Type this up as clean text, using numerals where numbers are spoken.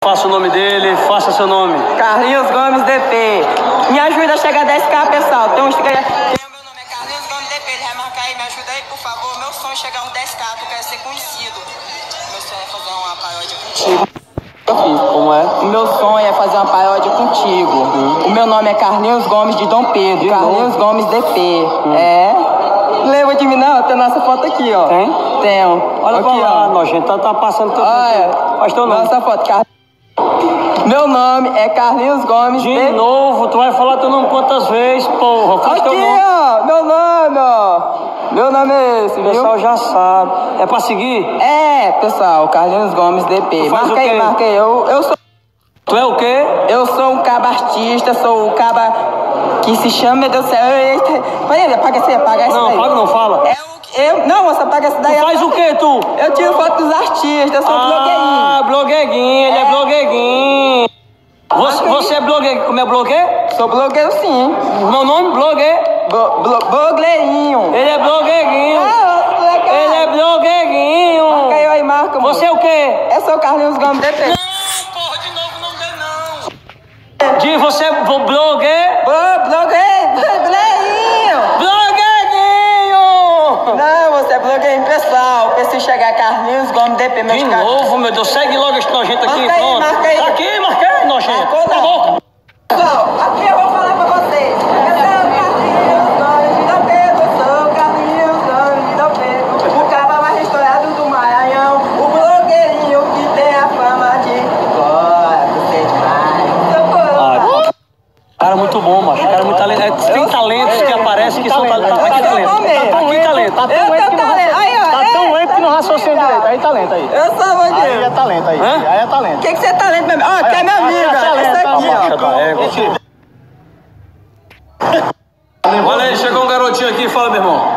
Faça o nome dele, faça seu nome. Carlinhos Gomes DP. Me ajuda a chegar a 10k, pessoal. Tem uns... Meu nome é Carlinhos Gomes DP. Ele vai marcar aí, me ajuda aí, por favor. Meu sonho é chegar aos 10k, eu quero ser conhecido. Meu sonho é fazer uma paródia contigo. Como é? O meu sonho é fazer uma paródia contigo. O meu nome é Carlinhos Gomes de Dom Pedro. Carlinhos Gomes DP. É? Lembra de mim não? Tem nossa foto aqui, ó. Tem? Tenho. Olha aqui, pra lá, ó. nojento. Tá passando tudo. Olha. Faz teu nome. Nossa foto. Meu nome é Carlinhos Gomes De novo, tu vai falar teu nome quantas vezes, porra? Faz teu aqui, nome. ó. Meu nome, ó. Meu nome é esse, O viu? pessoal já sabe. É pra seguir? É, pessoal. Carlinhos Gomes DP. Tu faz Marca o quê? aí, marca aí. Eu sou... Tu é o quê? Eu sou um caba artista, sou um caba que se chama, meu Deus do céu. Peraí, apaga esse daí. Não, apaga não, fala. Não, moça, apaga esse daí. Tu faz o quê, tu? Eu tiro foto dos artistas, eu sou blogueirinho. Ah, blogueirinho, ele é blogueirinho. Você é blogueiro, como é blogueiro? Sou blogueiro sim. Meu nome, blogueiro. Blogueirinho. Ele é blogueirinho. Legal. Ele é blogueirinho. Marca aí, marca, moça. Você é o quê? Eu sou o Carlinhos Gomes DP. Não, porra, de novo não dê não. De você é blogueiro? Blogueirinho. Blogueirinho. Não, você é blogueirinho, pessoal. Preciso chegar Carlinhos Gomes DP, meus De caras. novo, meu Deus, segue logo esse nojento aqui, Marca aí, pronto. marca aí. Tá aqui, marquei, nojento. Marcou, Tá não. bom. Pessoal, aqui eu vou falar pra vocês. Eu sou o Carlinhos Gomes de Dom Pedro, eu sou o Carlinhos Gomes de Dom Pedro, o cara mais estourado do Maranhão, o blogueirinho que tem a fama de glória, você demais. Cara muito bom, macho. Cara muito talento. Tem talentos que aparecem que são talentos. Aqui talento. Aqui talento. Tá tão lento que não raciocina direito. Aí talento aí. Eu sou Aí bandido. é talento aí. Hã? Aí é talento. O que você é talento, meu amigo? Ó, que é meu amigo, Aí é talento, esse aqui, Macha da ó. égua. Olha aí, chegou um garotinho aqui, fala, meu irmão.